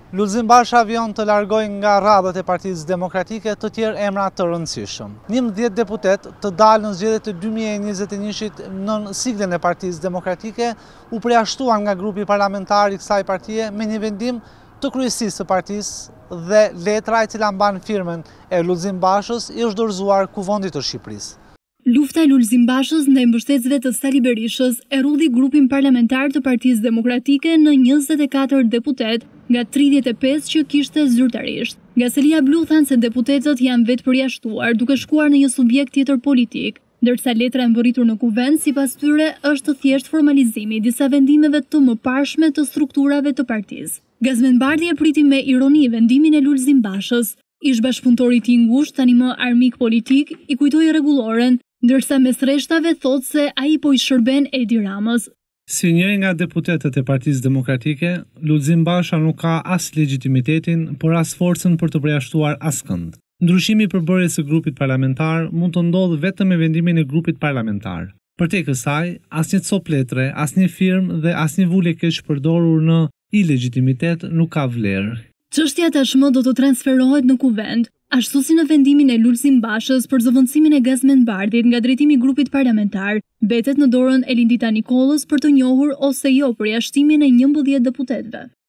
Lulzim Basha vion të largojë nga radhët e Partisë Demokratike të tjerë emra të rëndësishëm. 11 deputet të dalë në zgjedhjet e 2021-shit nën siglen e Partisë Demokratike u përjashtuan nga grupi parlamentar i kësaj partie me një vendim të kryesisë së partisë dhe letra e cila mban firmën e Lulzim Bashës i është dorëzuar Kuvendit të Shqipërisë. Lufta e Lulzim Bashës ndaj mbështetësve të Sali Berishës e rrudhi grupin parlamentar të Partisë Demokratike në 24 deputet nga 35 që kishte zyrtarisht. Nga Selia Blu thanë se deputetët janë vetë përjashtuar duke shkuar në një subjekt tjetër politik, ndërsa letra e mbërritur në kuvend sipas tyre është thjesht formalizimi i disa vendimeve të mëparshme të strukturave të partisë. Gazmenbardi e priti me ironi vendimin e Lulzim Bashës. Ish bashkëpunëtori i tij ngushtë, tani më armik politik, i kujtoi rregulloren, ndërsa mes rreshtave thotë se ai po i shërben Edi Ramës. Si njëri nga deputetët e Partisë Demokratike, Lulzim Basha nuk ka as legitimitetin, por as forcën për të përjashtuar askënd. Ndryshimi i përbërjes së grupit parlamentar mund të ndodhë vetëm me vendimin e grupit parlamentar. Përtej kësaj, asnjë copë letre, asnjë firmë dhe asnjë vulje keq përdorur në ilegitimitet nuk ka vlerë. Çështja tashmë do të transferohet në kuvend, ashtu si në vendimin e Lulzim Bashës për zëvendësimin e Gazmenbardit nga drejtimi i grupit parlamentar, mbetet në dorën e Lindita Nikollës për të njohur ose jo përjashtimin e 11 deputetëve.